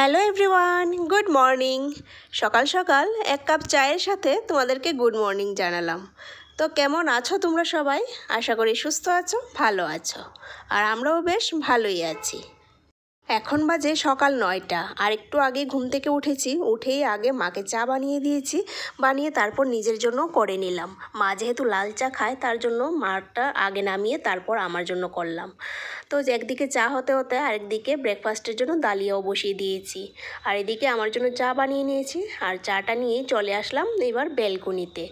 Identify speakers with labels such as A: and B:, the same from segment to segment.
A: Hello everyone, good morning. সকাল সকাল এক কাপ চায়ের সাথে তোমাদেরকে গুড মর্নিং জানালাম। তো কেমন আছো তোমরা সবাই? আশা করি সুস্থ আছো, ভালো আছো। আর আমরাও বেশ ভালোই আছি। এখন বাজে সকাল 9টা, আর একটু আগে ঘুম থেকে উঠেছি। উঠেই আগে মাকে চা বানিয়ে দিয়েছি, বানিয়ে তারপর নিজের জন্য করে নিলাম। মা যেহেতু লাল চা খায়, তার জন্য মাটা আগে নামিয়ে তারপর আমার জন্য করলাম। তো একদিকে চা হতে হতে আরেকদিকে ব্রেকফাস্টের জন্য ডালিয়াও বসিয়ে দিয়েছি। আর এদিকে আমার জন্য চা বানিয়ে নিয়েছি, আর চাটা নিয়ে চলে আসলাম এবার ব্যালকনিতে।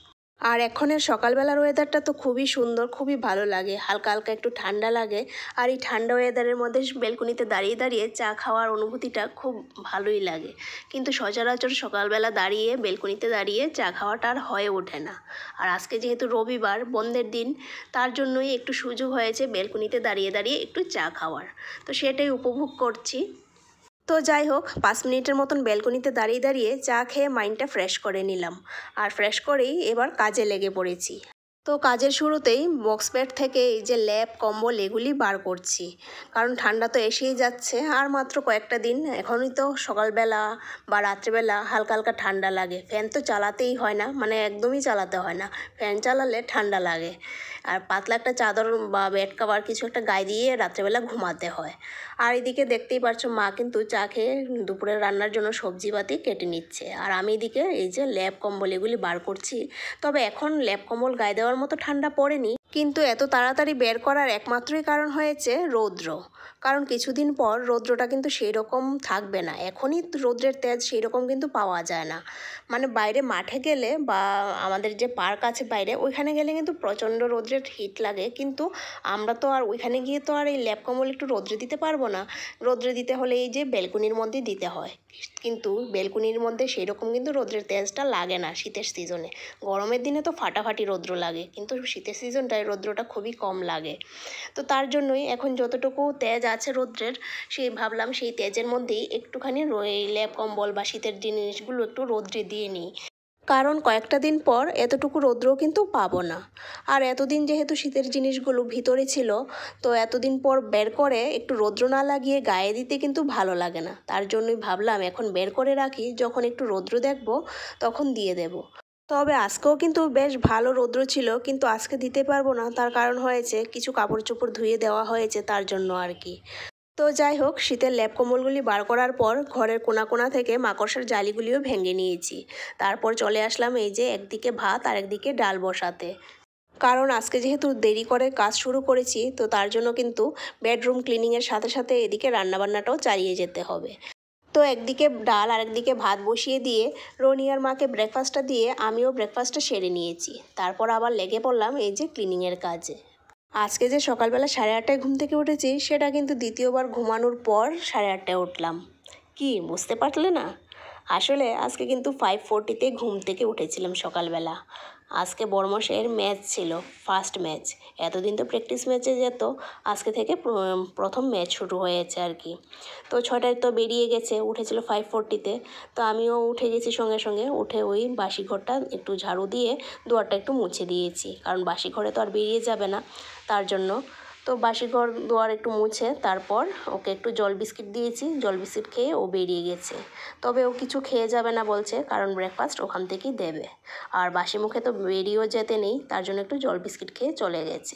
A: আর এখনের সকালবেলার ওয়েদারটা তো খুবই সুন্দর, খুবই ভালো লাগে, হালকা হালকা একটু ঠান্ডা লাগে। আর এই ঠান্ডা ওয়েদারের মধ্যে ব্যালকনিতে দাঁড়িয়ে দাঁড়িয়ে চা খাওয়ার অনুভূতিটা খুব ভালোই লাগে। কিন্তু সচরাচর সকালবেলা দাঁড়িয়ে ব্যালকনিতে দাঁড়িয়ে চা খাওয়াটা আর হয়ে ওঠে না। আর আজকে যেহেতু রবিবার, বন্ধের দিন, তার জন্যই একটু সুযোগ হয়েছে ব্যালকনিতে দাঁড়িয়ে দাঁড়িয়ে একটু চা খাওয়ার। তো সেটাই উপভোগ করছি। তো যাই হোক, 5 মিনিটের মতন ব্যালকনিতে দাঁড়িয়ে দাঁড়িয়ে চা খেয়ে মাইন্ডটা ফ্রেশ করে নিলাম। আর ফ্রেশ করেই এবার কাজে লেগে পড়েছি। তো কাজের শুরুতেই বক্স বেড থেকে এই যে ল্যাপ, কম্বল এগুলি বার করছি, কারণ ঠান্ডা তো এসেই যাচ্ছে। আর মাত্র কয়েকটা দিন, এখনই তো সকালবেলা বা রাত্রিবেলা হালকা হালকা ঠান্ডা লাগে। ফ্যান তো চালাতেই হয় না, মানে একদমই চালাতে হয় না। ফ্যান চালালে ঠান্ডা লাগে। আর পাতলা একটা চাদর বা বেড কভার কিছু একটা গায়ে দিয়ে রাত্রেবেলা ঘুমাতে হয়। আর এদিকে দেখতেই পারছো, মা কিন্তু চা খেয়ে দুপুরের রান্নার জন্য সবজিপাতি কেটে নিচ্ছে। আর আমি এদিকে এই যে ল্যাপ, কম্বল এগুলি বার করছি। তবে এখন ল্যাপ কম্বল গায়ে দেওয়ার মতো ঠান্ডা পড়েনি, কিন্তু এত তাড়াতাড়ি বের করার একমাত্রই কারণ হয়েছে রৌদ্র। কারণ কিছুদিন পর রৌদ্রটা কিন্তু সেই রকম থাকবে না। এখনই রৌদ্রের তেজ সেই রকম কিন্তু পাওয়া যায় না। মানে বাইরে মাঠে গেলে বা আমাদের যে পার্ক আছে বাইরে, ওইখানে গেলে কিন্তু প্রচণ্ড রৌদ্রের হিট লাগে। কিন্তু আমরা তো আর ওইখানে গিয়ে তো আর এই ল্যাপ কম্বল একটু রৌদ্রে দিতে পারবো না। রৌদ্রে দিতে হলে এই যে ব্যালকনির মধ্যেই দিতে হয়। কিন্তু ব্যালকনির মধ্যে সেই রকম কিন্তু রৌদ্রের তেজটা লাগে না শীতের সিজনে। গরমের দিনে তো ফাটাফাটি রৌদ্র লাগে, কিন্তু শীতের সিজনটায় রৌদ্রটা খুবই কম লাগে। তো তার জন্যই এখন যতটুকু তেজ আছে রৌদ্রের, সেই ভাবলাম সেই তেজের মধ্যেই একটুখানি এই ল্যাপ কম্বল বা শীতের জিনিসগুলো একটু রৌদ্রে দিয়ে নিই। কারণ কয়েকটা দিন পর এতটুকু রৌদ্রও কিন্তু পাবো না। আর এতদিন যেহেতু শীতের জিনিসগুলো ভিতরে ছিল, তো এতদিন পর বের করে একটু রৌদ্র না লাগিয়ে গায়ে দিতে কিন্তু ভালো লাগে না। তার জন্যই ভাবলাম এখন বের করে রাখি, যখন একটু রৌদ্র দেখবো তখন দিয়ে দেব। তবে আজকেও কিন্তু বেশ ভালো রৌদ্র ছিল, কিন্তু আজকে দিতে পারবো না। তার কারণ হয়েছে কিছু কাপড় চোপড় ধুয়ে দেওয়া হয়েছে, তার জন্য আর কি। তো যাই হোক, শীতের ল্যাপ কম্বলগুলি বার করার পর ঘরের কোনা কোনা থেকে মাকড়সার জালিগুলিও ভেঙে নিয়েছি। তারপর চলে আসলাম এই যে একদিকে ভাত আর একদিকে ডাল বসাতে। কারণ আজকে যেহেতু দেরি করে কাজ শুরু করেছি, তো তার জন্য কিন্তু বেডরুম ক্লিনিংয়ের সাথে সাথে এদিকে রান্নাবান্নাটাও চালিয়ে যেতে হবে। তো একদিকে ডাল আর একদিকে ভাত বসিয়ে দিয়ে রনি আর মাকে ব্রেকফাস্টটা দিয়ে আমিও ব্রেকফাস্টটা সেরে নিয়েছি। তারপর আবার লেগে পড়লাম এই যে ক্লিনিংয়ের কাজে। আজকে যে সকালবেলা 8:30টায় ঘুম থেকে উঠেছি, সেটা কিন্তু দ্বিতীয়বার ঘুমানোর পর 8:30টায় উঠলাম। কি বুঝতে পারলে না? আসলে আজকে কিন্তু 5:40তে ঘুম থেকে উঠেছিলাম সকালবেলা। আজকে বড়মশাইয়ের ম্যাচ ছিল, ফার্স্ট ম্যাচ। এতদিন তো প্র্যাকটিস ম্যাচে যেত, আজকে থেকে প্রথম ম্যাচ শুরু হয়েছে আর কি। তো 6টায় তো বেরিয়ে গেছে, উঠেছিল 5:40তে। তো আমিও উঠে গেছি সঙ্গে সঙ্গে। উঠে ওই বাসি ঘরটা একটু ঝাড়ু দিয়ে দুয়ারটা একটু মুছে দিয়েছি, কারণ বাসি ঘরে তো আর বেরিয়ে যাবে না, তার জন্য। তো বাসি ঘর দুয়ার একটু মুছে তারপর ওকে একটু জল বিস্কিট দিয়েছি। জল বিস্কিট খেয়ে ও বেরিয়ে গেছে। তবে ও কিছু খেয়ে যাবে না বলছে, কারণ ব্রেকফাস্ট ওখান থেকেই দেবে। আর বাসি মুখে তো বেরিয়েও যেতে নেই, তার জন্য একটু জল বিস্কিট খেয়ে চলে গেছে।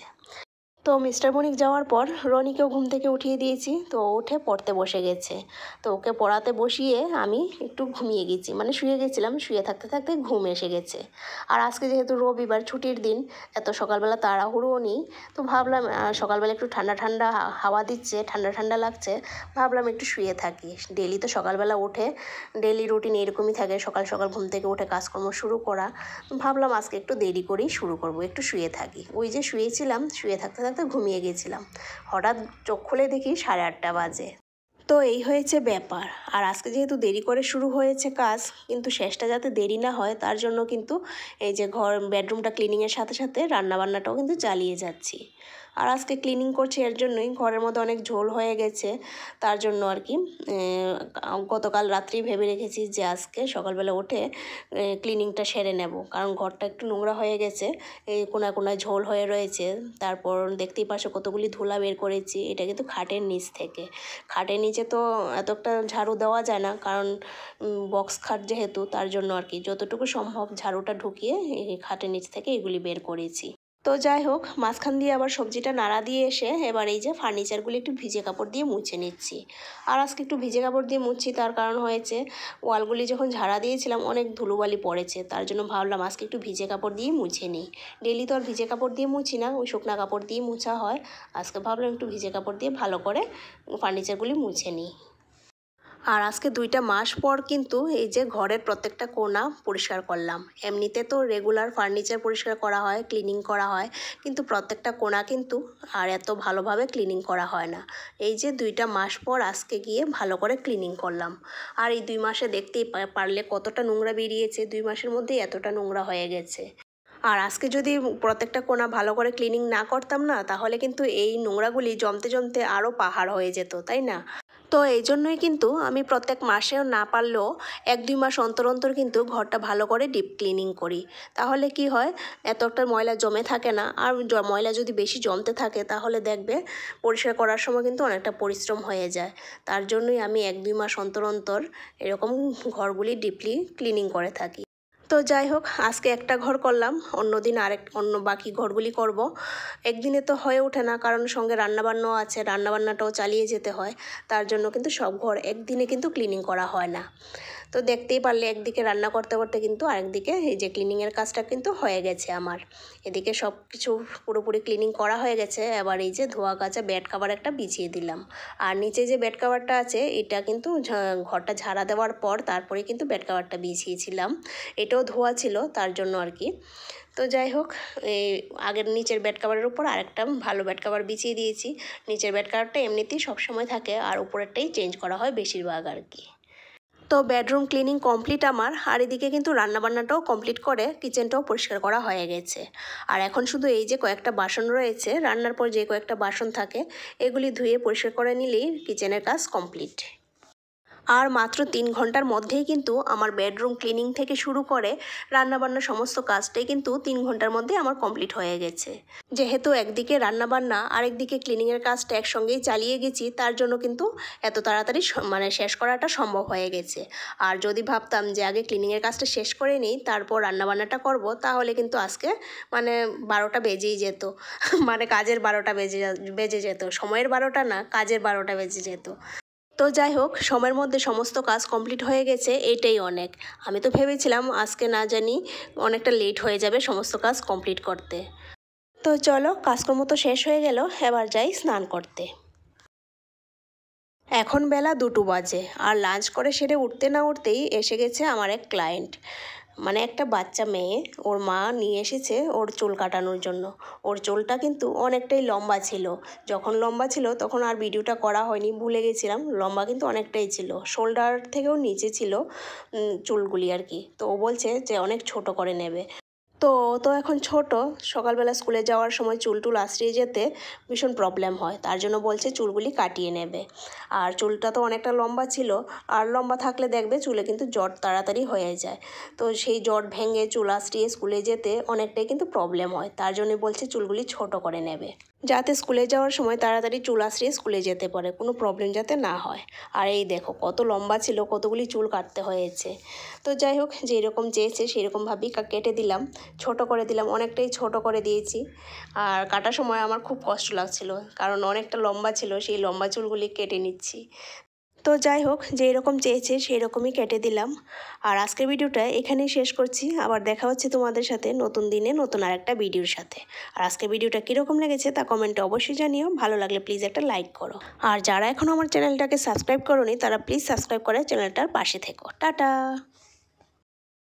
A: তো মিস্টার বণিক যাওয়ার পর রনিকেও ঘুম থেকে উঠিয়ে দিয়েছি। তো উঠে পড়তে বসে গেছে। তো ওকে পড়াতে বসিয়ে আমি একটু ঘুমিয়ে গেছি, মানে শুয়ে গেছিলাম। শুয়ে থাকতে থাকতে ঘুম এসে গেছে। আর আজকে যেহেতু রবিবার, ছুটির দিন, এত সকালবেলা তাড়াহুড়োও নেই। তো ভাবলাম সকালবেলা একটু ঠান্ডা ঠান্ডা হাওয়া দিচ্ছে, ঠান্ডা ঠান্ডা লাগছে, ভাবলাম একটু শুয়ে থাকি। ডেলি তো সকালবেলা উঠে ডেলি রুটিন এরকমই থাকে, সকাল সকাল ঘুম থেকে উঠে কাজকর্ম শুরু করা। ভাবলাম আজকে একটু দেরি করেই শুরু করব, একটু শুয়ে থাকি। ওই যে শুয়েছিলাম, শুয়ে থাকতে থাকতে ঘুমিয়ে গেছিলাম। হঠাৎ চোখ খুলে দেখি 8:30 বাজে। তো এই হয়েছে ব্যাপার। আর আজকে যেহেতু দেরি করে শুরু হয়েছে কাজ, কিন্তু শেষটা যাতে দেরি না হয়, তার জন্য কিন্তু এই যে বেডরুমটা ক্লিনিংয়ের সাথে সাথে রান্নাবান্নাটাও কিন্তু চালিয়ে যাচ্ছি। আর আজকে ক্লিনিং করছি এর জন্যই, ঘরের মধ্যে অনেক ঝোল হয়ে গেছে, তার জন্য আর কি। গতকাল রাত্রেই ভেবে রেখেছি যে আজকে সকালবেলা উঠে ক্লিনিংটা সেরে নেব, কারণ ঘরটা একটু নোংরা হয়ে গেছে, এই কোনায় কোনায় ঝোল হয়ে রয়েছে। তারপর দেখতেই পাচ্ছ কতগুলি ধুলা বের করেছি, এটা কিন্তু খাটের নিচ থেকে। খাটের নিচে তো এতটা ঝাড়ু দেওয়া যায় না, কারণ বক্স খাট যেহেতু, তার জন্য আর কি যতটুকু সম্ভব ঝাড়ুটা ঢুকিয়ে এই খাটের নিচ থেকে এগুলি বের করেছি। তো যাই হোক, মাঝখান দিয়ে আবার সবজিটা নাড়া দিয়ে এসে এবার এই যে ফার্নিচারগুলি একটু ভিজে কাপড় দিয়ে মুছে নিচ্ছি। আর আজকে একটু ভিজে কাপড় দিয়ে মুছছি, তার কারণ হয়েছে ওয়ালগুলি যখন ঝাড়া দিয়েছিলাম অনেক ধুলোবালি পড়েছে, তার জন্য ভাবলাম আজকে একটু ভিজে কাপড় দিয়ে মুছে নিই। ডেলি তো আর ভিজে কাপড় দিয়ে মুছি না, ওই শুকনা কাপড় দিয়ে মুছা হয়। আজকে ভাবলাম একটু ভিজে কাপড় দিয়ে ভালো করে ফার্নিচারগুলি মুছে নিই। আর আজকে 2টা মাস পর কিন্তু এই যে ঘরের প্রত্যেকটা কোণা পরিষ্কার করলাম। এমনিতে তো রেগুলার ফার্নিচার পরিষ্কার করা হয়, ক্লিনিং করা হয়, কিন্তু প্রত্যেকটা কোণা কিন্তু আর এত ভালোভাবে ক্লিনিং করা হয় না। এই যে 2টা মাস পর আজকে গিয়ে ভালো করে ক্লিনিং করলাম। আর এই 2 মাসে দেখতেই পারলে কতটা নোংরা বেরিয়েছে, 2 মাসের মধ্যেই এতটা নোংরা হয়ে গেছে। আর আজকে যদি প্রত্যেকটা কোণা ভালো করে ক্লিনিং না করতাম না, তাহলে কিন্তু এই নোংরাগুলি জমতে জমতে আরও পাহাড় হয়ে যেত, তাই না? তো এই জন্যই কিন্তু আমি প্রত্যেক মাসেও না পারলেও 1-2 মাস অন্তর অন্তর কিন্তু ঘরটা ভালো করে ডিপ ক্লিনিং করি। তাহলে কি হয়, এতটা ময়লা জমে থাকে না। আর ময়লা যদি বেশি জমতে থাকে তাহলে দেখবে পরিষ্কার করার সময় কিন্তু অনেকটা পরিশ্রম হয়ে যায়। তার জন্যই আমি 1-2 মাস অন্তর অন্তর এরকম ঘরগুলি ডিপলি ক্লিনিং করে থাকি। তো যাই হোক, আজকে একটা ঘর করলাম, অন্যদিন অন্য বাকি ঘরগুলি করব। একদিনে তো হয়ে ওঠে না, কারণ সঙ্গে রান্নাবান্নাও আছে, রান্নাবান্নাটাও চালিয়ে যেতে হয়। তার জন্য কিন্তু সব ঘর একদিনে কিন্তু ক্লিনিং করা হয় না। তো দেখতেই পারলে একদিকে রান্না করতে করতে কিন্তু আরেকদিকে এই যে ক্লিনিংয়ের কাজটা কিন্তু হয়ে গেছে আমার। এদিকে সব কিছু পুরোপুরি ক্লিনিং করা হয়ে গেছে। এবার এই যে ধোয়া কাচা বেড কভার একটা বিছিয়ে দিলাম। আর নিচে যে বেড কভারটা আছে এটা কিন্তু ঘরটা ঝাড়া দেওয়ার পর তারপরে কিন্তু বেড কভারটা বিছিয়েছিলাম। এটাও ধোয়া ছিল, তার জন্য আর কি। তো যাই হোক, এই আগের নিচের বেড কভারের উপর আরেকটা ভালো বেড কভার বিছিয়ে দিয়েছি। নিচের বেড কভারটা এমনিতেই সবসময় থাকে, আর উপরেরটাই চেঞ্জ করা হয় বেশিরভাগ আর কি। তো বেডরুম ক্লিনিং কমপ্লিট আমার। আর এদিকে কিন্তু রান্নাবান্নাটাও কমপ্লিট করে কিচেনটাও পরিষ্কার করা হয়ে গেছে। আর এখন শুধু এই যে কয়েকটা বাসন রয়েছে, রান্নার পর যে কয়েকটা বাসন থাকে এগুলি ধুয়ে পরিষ্কার করে নিলেই কিচেনের কাজ কমপ্লিট। আর মাত্র 3 ঘন্টার মধ্যেই কিন্তু আমার বেডরুম ক্লিনিং থেকে শুরু করে রান্নাবান্না সমস্ত কাজটাই কিন্তু 3 ঘন্টার মধ্যে আমার কমপ্লিট হয়ে গেছে। যেহেতু একদিকে রান্নাবান্না আর একদিকে ক্লিনিংয়ের কাজটা একসঙ্গেই চালিয়ে গেছি, তার জন্য কিন্তু এত তাড়াতাড়ি শেষ করাটা সম্ভব হয়ে গেছে। আর যদি ভাবতাম যে আগে ক্লিনিংয়ের কাজটা শেষ করে নিই তারপর রান্নাবান্নাটা করব, তাহলে কিন্তু আজকে 12টা বেজেই যেত। কাজের 12টা বেজে যেত, সময়ের 12টা না, কাজের 12টা বেজে যেত। তো যাই হোক, সময়ের মধ্যে সমস্ত কাজ কমপ্লিট হয়ে গেছে, এটাই অনেক। আমি তো ভেবেছিলাম আজকে না জানি অনেকটা লেট হয়ে যাবে সমস্ত কাজ কমপ্লিট করতে। তো চলো, কাজকর্ম তো শেষ হয়ে গেল, এবার যাই স্নান করতে। এখন বেলা 2টো বাজে, আর লাঞ্চ করে সেরে উঠতে না উঠতেই এসে গেছে আমার এক ক্লায়েন্ট। একটা বাচ্চা মেয়ে, ওর মা নিয়ে এসেছে ওর চুল কাটানোর জন্য। ওর চুলটা কিন্তু অনেকটাই লম্বা ছিল। যখন লম্বা ছিল তখন আর ভিডিওটা করা হয়নি, ভুলে গেছিলাম। লম্বা কিন্তু অনেকটাই ছিল, শোল্ডার থেকেও নিচে ছিল চুলগুলি আর কি। তো ও বলছে যে অনেক ছোট করে নেবে। তো এখন ছোট, সকালবেলা স্কুলে যাওয়ার সময় চুল আঁচড়িয়ে যেতে ভীষণ প্রবলেম হয়, তার জন্য বলছে চুলগুলি কাটিয়ে নেবে। আর চুলটা তো অনেকটা লম্বা ছিল, আর লম্বা থাকলে দেখবে চুলে কিন্তু জট তাড়াতাড়ি হয়ে যায়। তো সেই জট ভেঙে চুল আঁচড়িয়ে স্কুলে যেতে অনেকটাই কিন্তু প্রবলেম হয়, তার জন্যই বলছে চুলগুলি ছোট করে নেবে, যাতে স্কুলে যাওয়ার সময় তাড়াতাড়ি চুল আঁচড়িয়ে স্কুলে যেতে পারে, কোনো প্রবলেম যাতে না হয়। আর এই দেখো কত লম্বা ছিল, কতগুলি চুল কাটতে হয়েছে। তো যাই হোক, যেরকম চেয়েছে সেরকমভাবেই কেটে দিলাম, ছোট করে দিলাম, অনেকটাই ছোট করে দিয়েছি। আর কাটার সময় আমার খুব কষ্ট লাগছিল, কারণ অনেকটা লম্বা ছিল, সেই লম্বা চুলগুলি কেটে নিচ্ছি। তো যাই হোক, যেরকম চেয়েছে সেই রকমই কেটে দিলাম। আর আজকের ভিডিওটা এখানেই শেষ করছি। আবার দেখা হচ্ছে তোমাদের সাথে নতুন দিনে নতুন আরেকটা ভিডিওর সাথে। আর আজকের ভিডিওটা কীরকম লেগেছে তা কমেন্টে অবশ্যই জানিও। ভালো লাগলে প্লিজ একটা লাইক করো। আর যারা এখনও আমার চ্যানেলটাকে সাবস্ক্রাইব করোনি তারা প্লিজ সাবস্ক্রাইব করে চ্যানেলটার পাশে থেকো। টাটা।